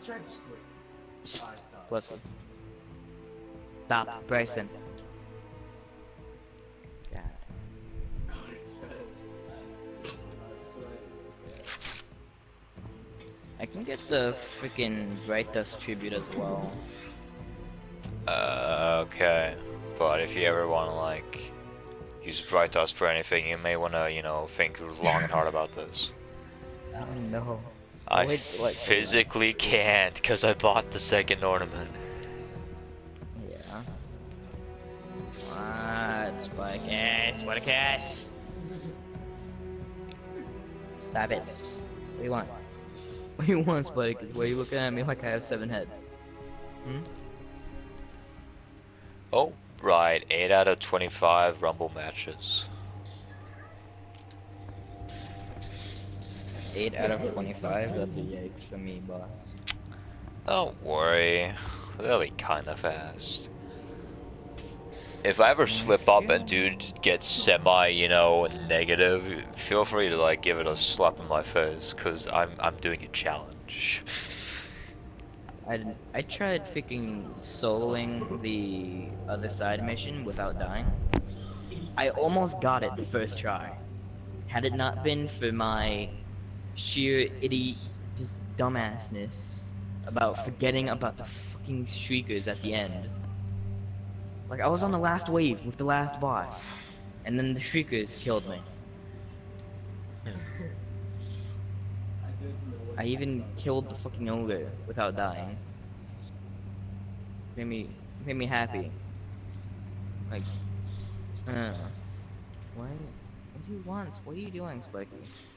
Pussy. Stop, Bryson. God. I can get the freaking Bright Dust tribute as well. Okay. But if you ever want to, like, use Bright Dust for anything, you may want to, you know, think long and hard about this. Oh no. I Wait, what? physically can't, because I bought the second ornament. Yeah. What? Spartacus! Spartacus! Stop it. What do you want? What do you want, Spartacus? Why are you looking at me like I have 7 heads? Hmm? Oh, right. 8 out of 25 Rumble matches. 8 out of 25? That's a yikes for me, boss. Don't worry. They'll be kinda fast. If I ever slip up and dude gets semi, you know, negative, feel free to like give it a slap in my face, cause I'm doing a challenge. I tried freaking soloing the other side mission without dying. I almost got it the first try. Had it not been for my sheer idiot, just dumbassness about forgetting about the fucking shriekers at the end. Like, I was on the last wave with the last boss, and then the shriekers killed me. I even killed the fucking ogre without dying. Made me happy. Like, what? What do you want? What are you doing, Spiky?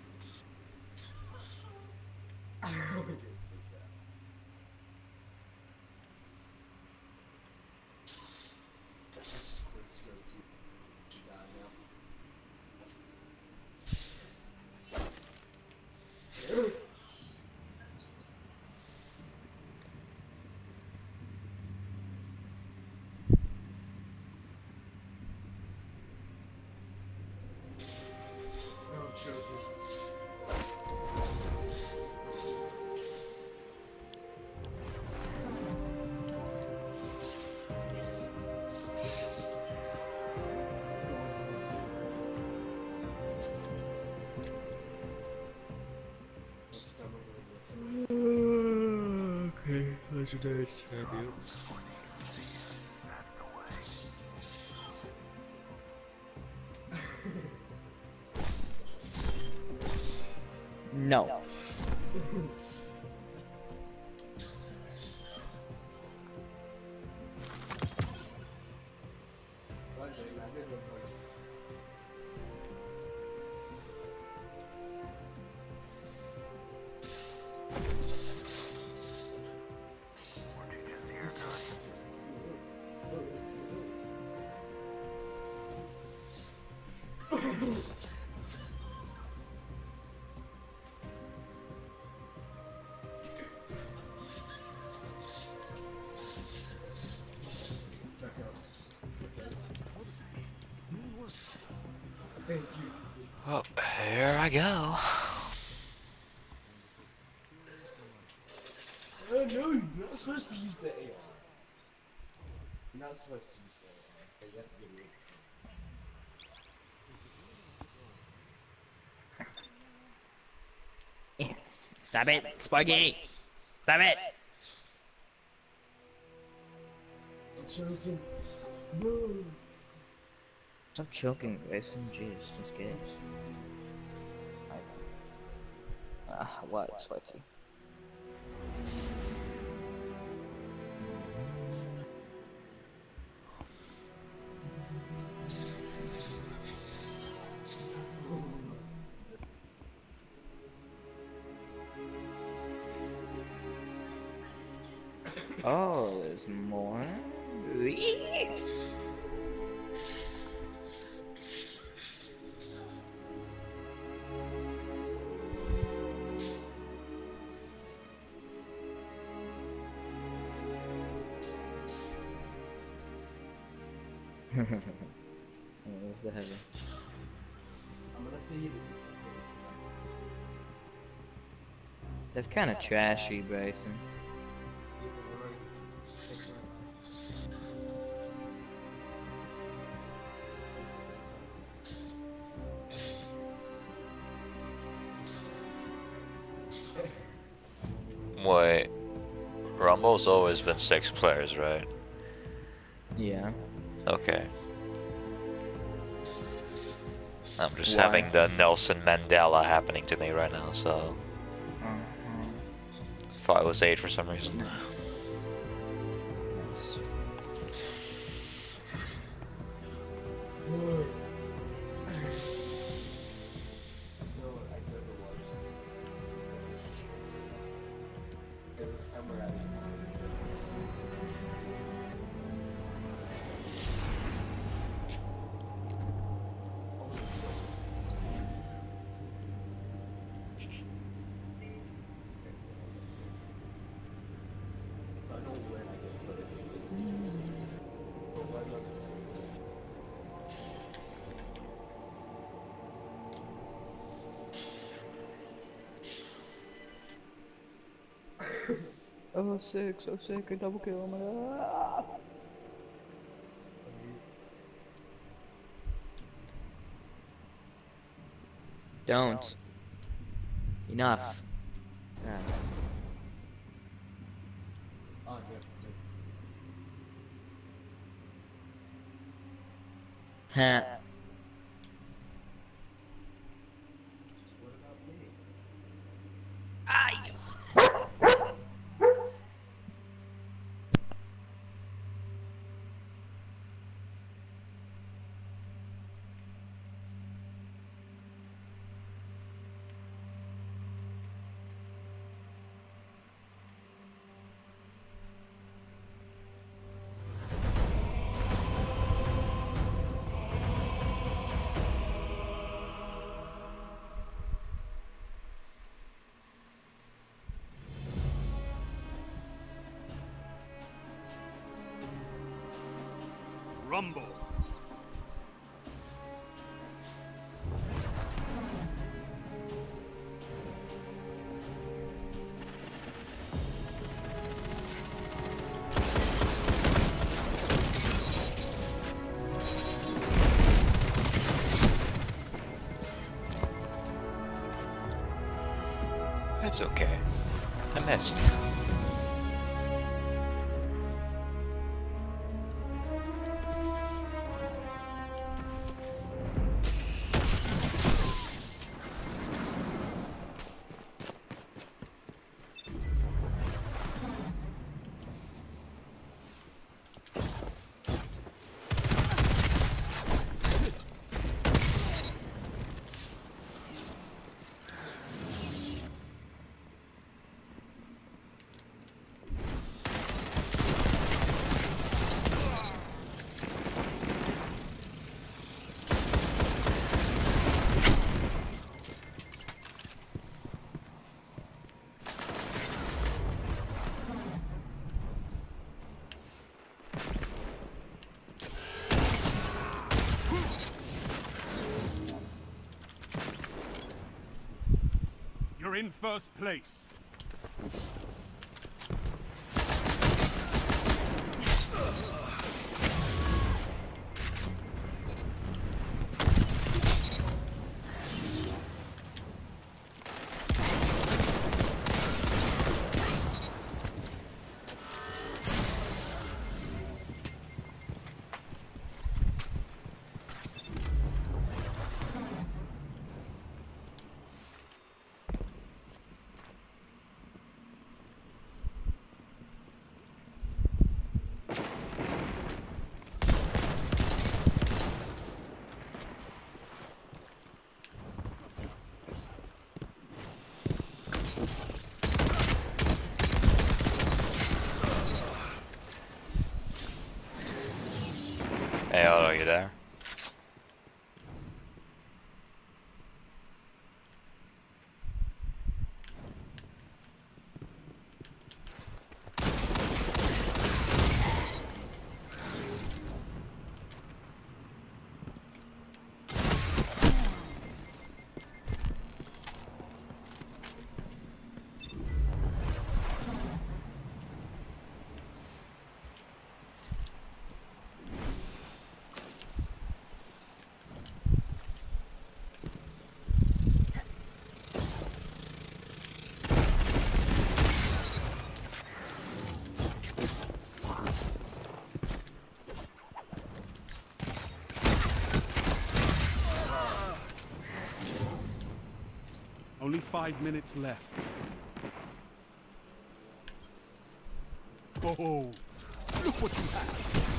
Okay, legendary champion. No. Well, here I go. Oh no, you're not supposed to use the AR. You're not supposed to use the AR. You have to get rid of it. Stop it, Sparky! Stop it! I'm choking. No. Stop choking, Grayson. Jeez, just kidding. What, Sparky? Oh, there's more? Where's the heavy? I'm gonna feed you. That's kind of trashy, Bryson. Wait, Rumble's always been 6 players, right? Yeah. Okay. I'm just Why? having the Nelson Mandela happening to me right now, so... Uh-huh. Thought it was 8 for some reason. Nice. No, I never watched it. This time we're at it. So. I know when I get put in. But why not this one? Oh, sick, so sick, a double kill, oh my god. Don't. Enough. Ah. Oh, yeah. Huh. What about me? Rumble. That's okay. I missed. You're in first place. Hey, Otto, are you there? 5 minutes left. Oh, look what you have.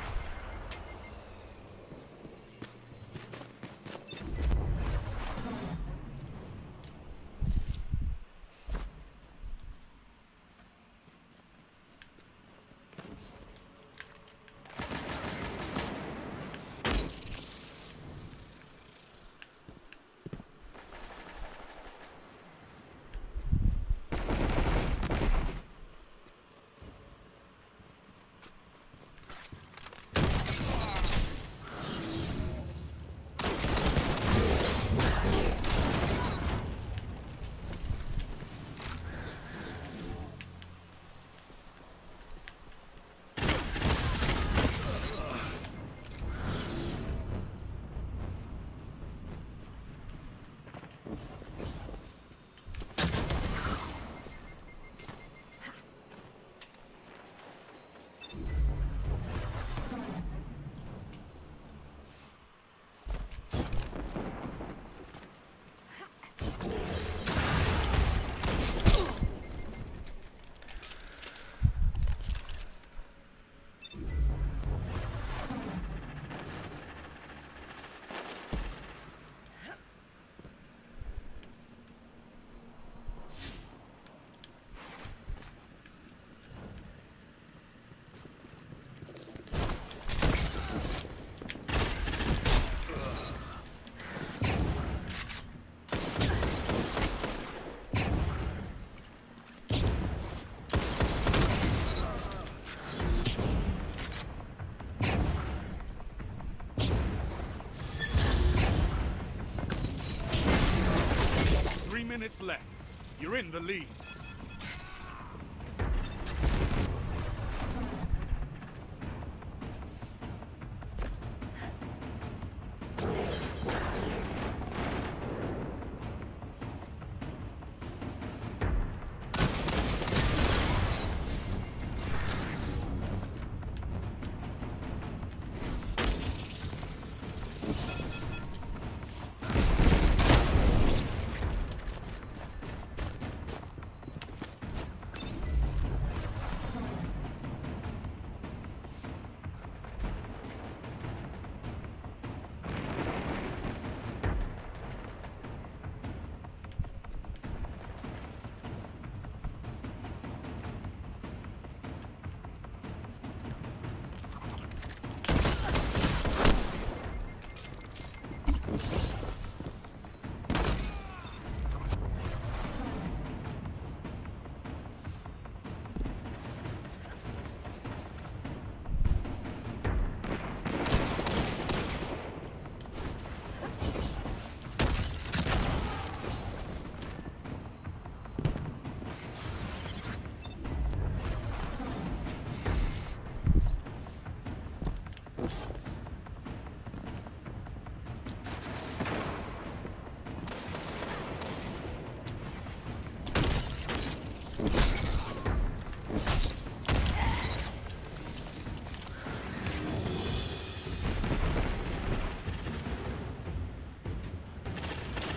Minutes left. You're in the lead.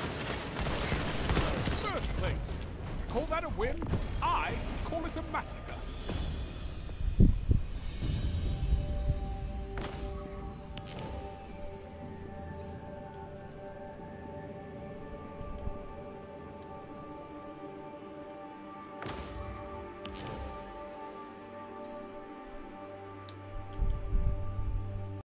Call that a win? I call it a massacre.